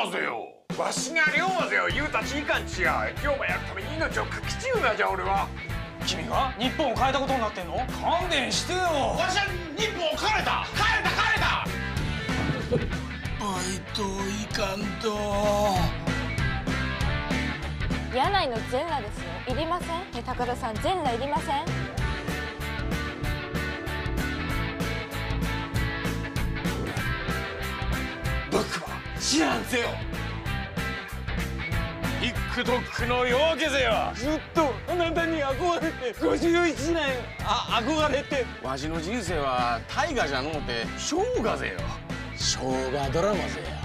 馬ぜよ。わしが龍馬ぜよ言うたちいかんちや。龍馬やるために命をかけちゅうがじゃ俺は。 君が日本を変えたことになってんの？勘弁してよ。 わしは日本を変えた変えた変えた。 バイトいかんと。 柳井の全裸ですよ。いりませんね、高田さん。全裸いりません。 僕は知らんぜよ。TikTok の夜明けぜよ。ずっとあなたに憧れて51年憧れて。わしの人生は大河じゃのうて生姜ぜよ。生姜ドラマぜ。